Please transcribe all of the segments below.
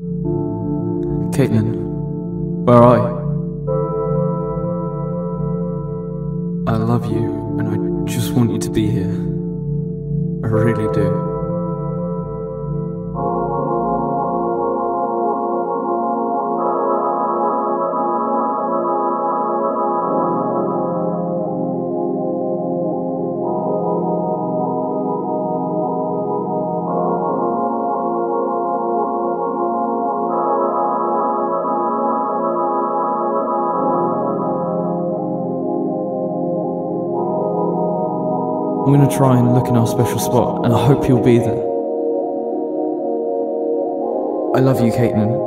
Caitlin, where are you? I love you, and I just want you to be here. I really do. I'm gonna try and look in our special spot, and I hope you'll be there. I love you, Caitlin.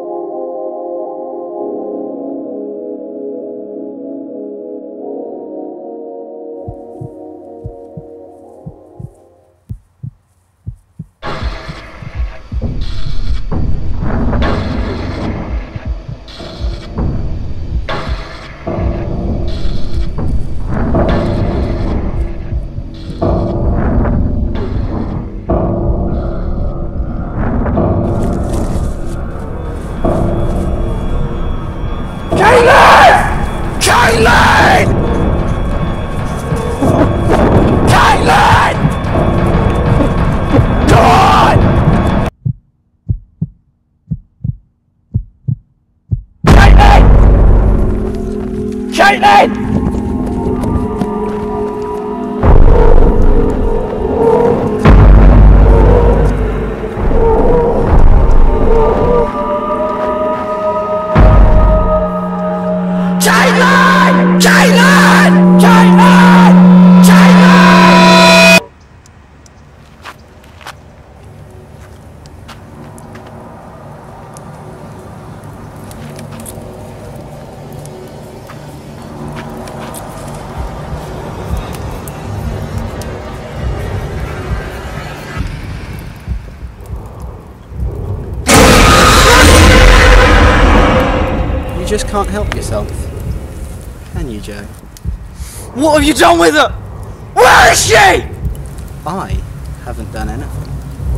You just can't help yourself, can you, Joe? What have you done with her? Where is she? I haven't done anything.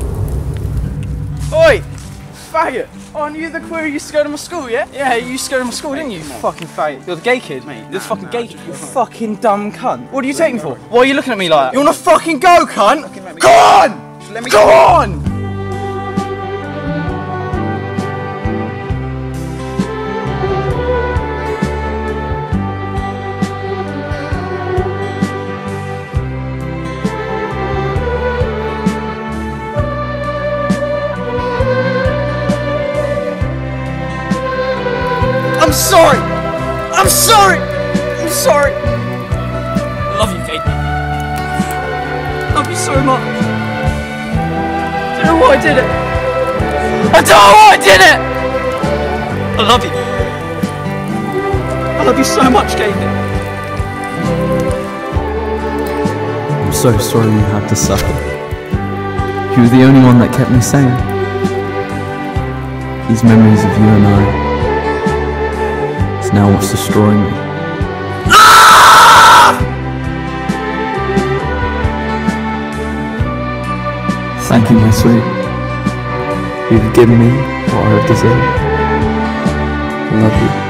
Oi! Faggot! Aren't you the queer who used to go to my school, yeah? Yeah, you used to go to my school, didn't you? Fucking faggot. You're the gay kid. Mate, You're the fucking gay kid. You just fucking dumb cunt. What are you taking for? Why are you looking at me like that? You wanna fucking go, cunt? Go on! Just let me go on! I'm sorry! I'm sorry! I'm sorry! I love you, Caitlin. I love you so much. I don't know why I did it. I don't know why I did it! I love you. I love you so much, Caitlin. I'm so sorry you had to suffer. You were the only one that kept me sane. These memories of you and I, it's now what's destroying me. Thank you, my sweet. You've given me what I have deserved. I love you.